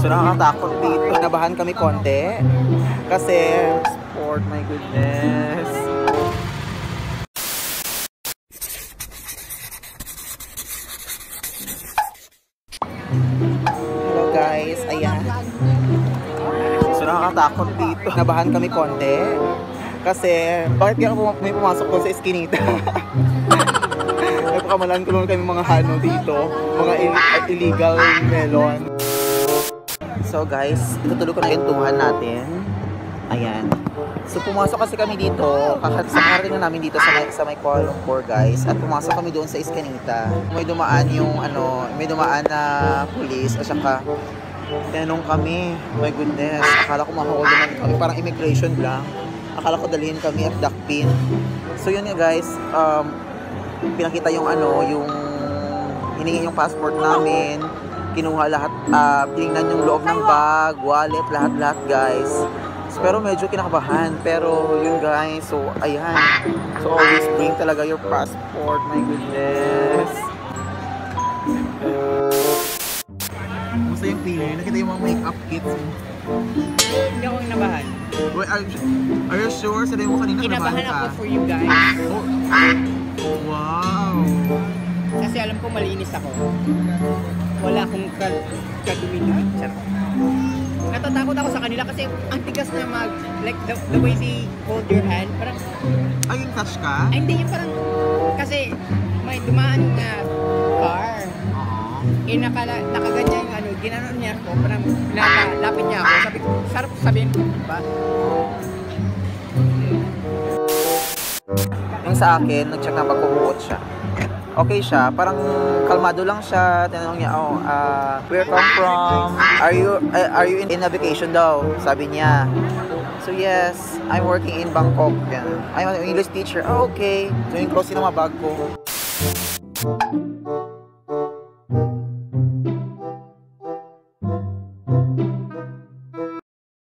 So nakakatakot dito. Nabahan kami konti. Kasi, sport, my goodness. Hello guys, ayan. So nakakatakot dito. Nabahan kami konti. Kasi, bakit kaya may pumasok doon sa eskinita? Nagpakamalan ko lang kami mga hano dito. Mga illegal melon. So guys, itutulog ko na yung tuhan natin. Ayan. So pumasok kasi kami dito. Kakarating na namin dito sa may Kuala Lumpur guys. At pumasok kami doon sa eskinita. May dumaan yung may dumaan na police. At saka, tinanong kami. My goodness. Akala ko makahold naman kami. Parang immigration lang. Akala ko dalhin kami at dakpin. So yun nga guys, pinakita yung yung hiningi yung passport namin, kinuha lahat, tinignan yung loob ng bag, wallet, lahat guys. So, pero medyo kinakabahan, pero yun guys, so ayan. So always bring talaga your passport, my goodness. Basta yung feeling, nakita yung mga makeup kits mo. Hindi ako nabahan. Wait, are you sure? Sabi mo kanina kinabahan ako for you guys. Oh, wow! Kasi alam ko malinis ako. Wala akong kadumi. Natatakot ako sa kanila kasi ang tigas na like the way they hold your hand. Parang, ay, yung touch ka? Ay, hindi, yung parang, kasi may dumaan na car. Nakaganyan yung ginanon niya ako, parang lapit niya ako. Sabi ko, sarap sabihin ko, ba? Yung sa akin, nag-check na pagkukuot siya. Okay siya, parang kalmado lang siya. Tinanong niya, where come from? Are you in a vacation daw? Sabi niya. So yes, I'm working in Bangkok. Yan. I'm an English teacher. Oh, okay. So yung close yung mga bag ko.